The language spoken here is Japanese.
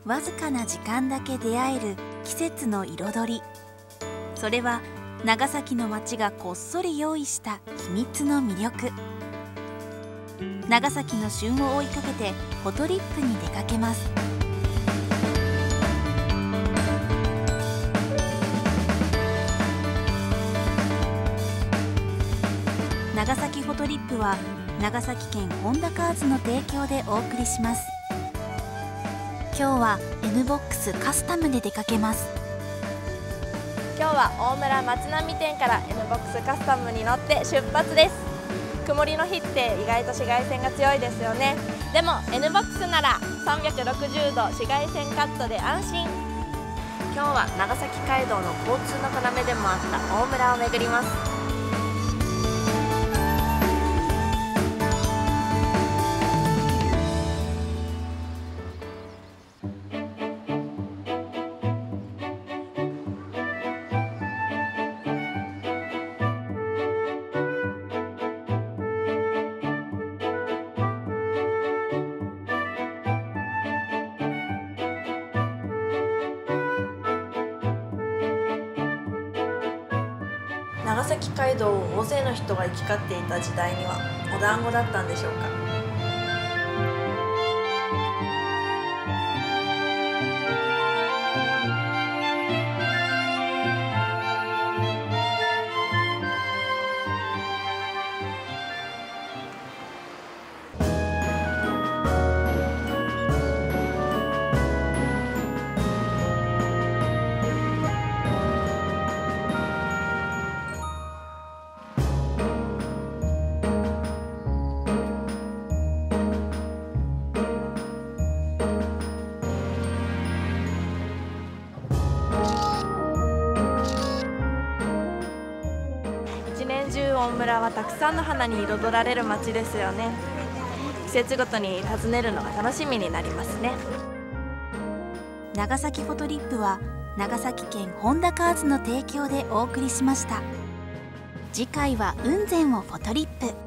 わずかな時間だけ出会える季節の彩り、それは長崎の街がこっそり用意した秘密の魅力。長崎の旬を追いかけてフォトリップに出かけます。長崎フォトリップは長崎県本田カーズの提供でお送りします。今日は N ボックスカスタムで出かけます。 今日は大村松並店から N ボックスカスタムに乗って出発です。曇りの日って意外と紫外線が強いですよね。でも N ボックスなら360度紫外線カットで安心。今日は長崎街道の交通の要でもあった大村を巡ります。長崎街道を大勢の人が行き交っていた時代にはお団子だったんでしょうか。一年中大村はたくさんの花に彩られる街ですよね。季節ごとに訪ねるのが楽しみになりますね。 長崎フォトリップは長崎県本田カーズの提供でお送りしました。次回は雲仙をフォトリップ。